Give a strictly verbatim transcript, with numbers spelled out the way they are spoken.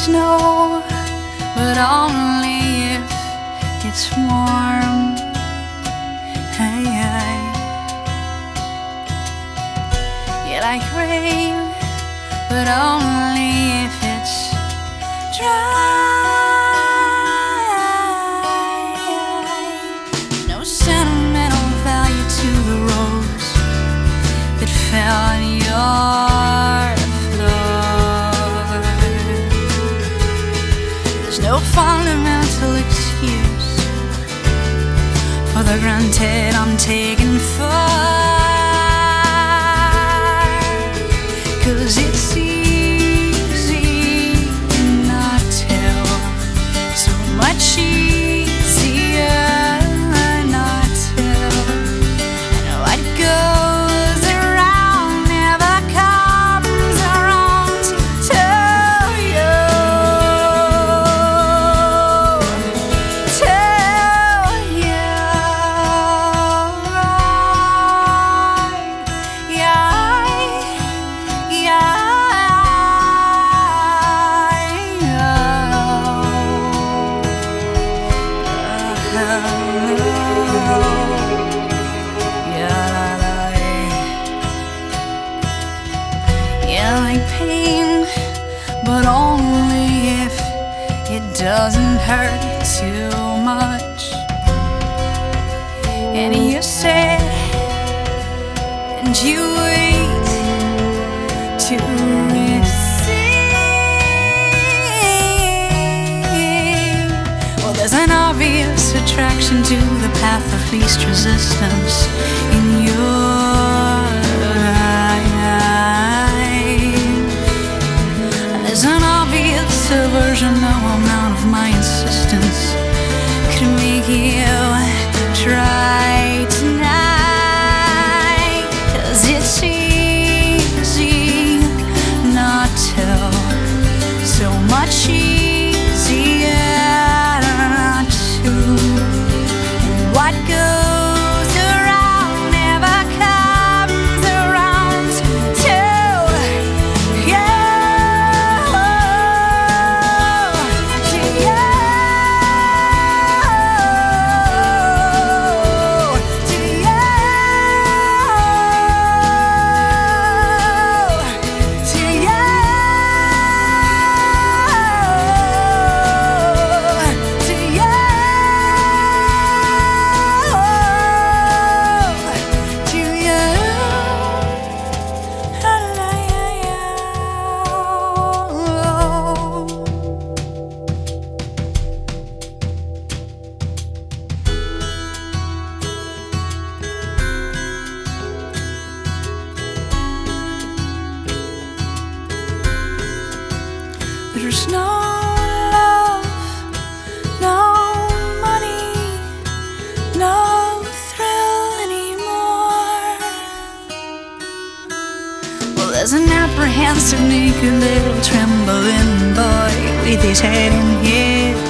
snow, but only if it's warm. Hey, hey. You like rain, but only if it's dry. No sentimental value to the rose that fell on your floor. There's no fundamental excuse for the granted I'm taking for. 'Cause it's easy not to, so much easier not to. And what goes around never comes around to you, to you. Yeah. Yeah, like pain, but only if it doesn't hurt too much. And you sit and you wait to receive. Well, there's an obvious attraction to the path of least resistance in your life. And there's an obvious aversion, no amount of my insistence could make you try tonight. 'Cause it's easy not to, so much easier not to. And what goes around never comes around to you, to you, to you, to you. There's no love, no money, no thrill anymore. Well, there's an apprehensive, naked little trembling boy with his head in his